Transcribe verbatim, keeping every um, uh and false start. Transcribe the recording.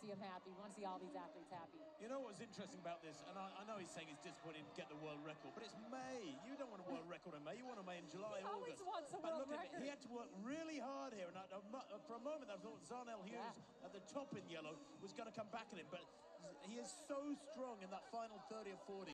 see him happy. We want to see all these athletes happy. You know what's interesting about this, and I, I know he's saying it's disappointing to get the world record, but it's May. You don't want a world record in May. You want a May in July, he August. always wants a but world look record. At it. He had to work really hard here, and I, I, for a moment I thought Zarnell Hughes Yeah. at the top in yellow was going to come back at him, but he is so strong in that final thirty or forty.